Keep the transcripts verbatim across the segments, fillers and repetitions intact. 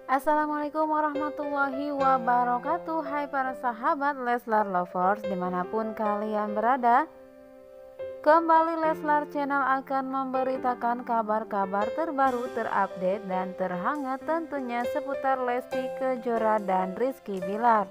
Assalamualaikum warahmatullahi wabarakatuh. Hai para sahabat Leslar Lovers dimanapun kalian berada. Kembali Leslar Channel akan memberitakan kabar-kabar terbaru, terupdate dan terhangat tentunya seputar Lesti Kejora dan Rizky Bilar.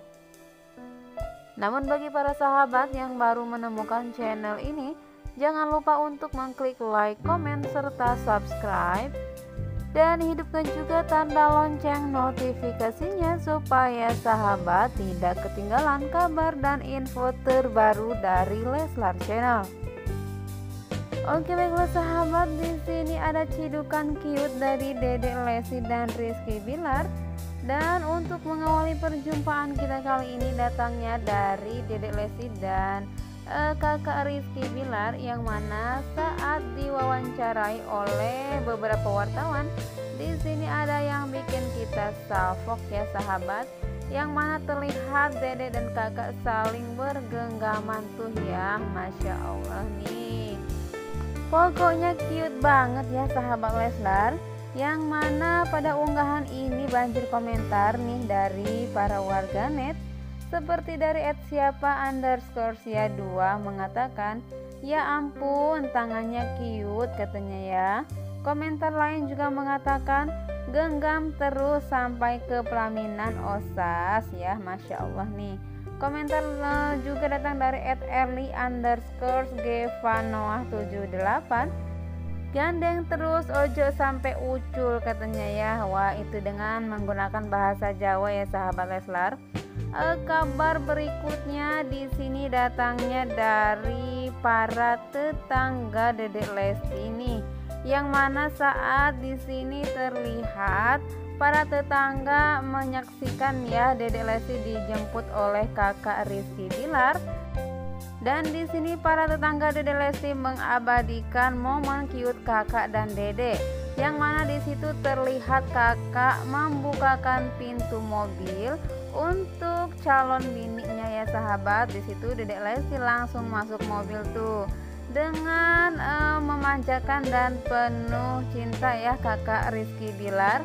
Namun bagi para sahabat yang baru menemukan channel ini, jangan lupa untuk mengklik like, komen, serta subscribe. Dan hidupkan juga tanda lonceng notifikasinya supaya sahabat tidak ketinggalan kabar dan info terbaru dari Leslar Channel. Oke baiklah sahabat, di sini ada cidukan cute dari Dedek Lesti dan Rizky Bilar. Dan untuk mengawali perjumpaan kita kali ini datangnya dari Dedek Lesti dan uh, kakak Rizky Bilar, yang mana saat diwawancarai oleh beberapa wartawan, di sini ada yang bikin kita salfok ya sahabat, yang mana terlihat Dedek dan kakak saling bergenggaman tuh ya, Masya Allah nih. Pokoknya cute banget ya sahabat Leslar, yang mana pada unggahan ini banjir komentar nih dari para warganet. Seperti dari at siapa underscore sia dua mengatakan, ya ampun tangannya cute katanya ya. Komentar lain juga mengatakan, genggam terus sampai ke pelaminan osas ya, Masya Allah nih. Komentar juga datang dari at erli underscore gevanoah tujuh delapan, gandeng terus ojo sampai ucul katanya ya. Wah, itu dengan menggunakan bahasa Jawa ya sahabat Leslar. E, kabar berikutnya di sini datangnya dari para tetangga Dedek Lesti nih, yang mana saat di sini terlihat para tetangga menyaksikan ya Dedek Lesti dijemput oleh kakak Rizky Bilar. Dan di sini para tetangga Dedek Lesti mengabadikan momen cute kakak dan Dedek, yang mana di situ terlihat kakak membukakan pintu mobil untuk calon bininya ya sahabat. Di situ Dedek Lesti langsung masuk mobil tuh dengan uh, memanjakan dan penuh cinta ya kakak Rizky Bilar,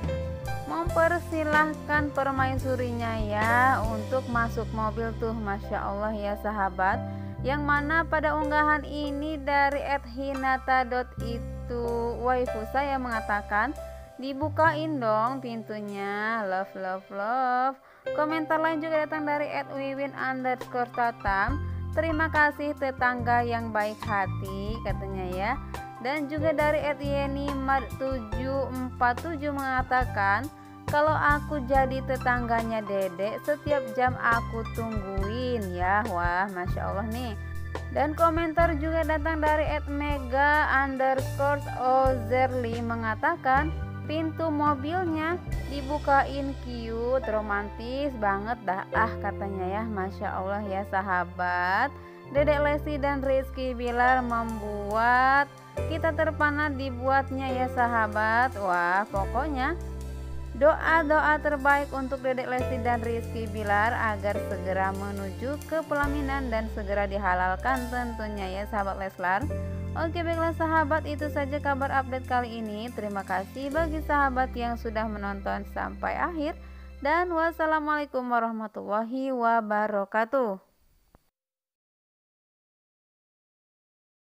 mempersilahkan permaisurinya ya untuk masuk mobil tuh, Masya Allah ya sahabat. Yang mana pada unggahan ini dari at hinata dot itu waifu saya mengatakan, dibukain dong pintunya, love love love. Komentar lain juga datang dari at wiwin underscore tatam, terima kasih tetangga yang baik hati katanya ya. Dan juga dari at yeni tujuh empat tujuh mengatakan, kalau aku jadi tetangganya Dedek, setiap jam aku tungguin ya. Wah, Masya Allah nih. Dan komentar juga datang dari at mega underscore ozerli mengatakan, pintu mobilnya dibukain cute, romantis banget dah ah katanya ya. Masya Allah ya sahabat, Dedek Lesti dan Rizky Bilar membuat kita terpana dibuatnya ya sahabat. Wah, pokoknya doa-doa terbaik untuk Dedek Lesti dan Rizky Bilar agar segera menuju ke pelaminan dan segera dihalalkan tentunya ya sahabat Leslar. Oke baiklah sahabat, itu saja kabar update kali ini. Terima kasih bagi sahabat yang sudah menonton sampai akhir, dan wassalamualaikum warahmatullahi wabarakatuh.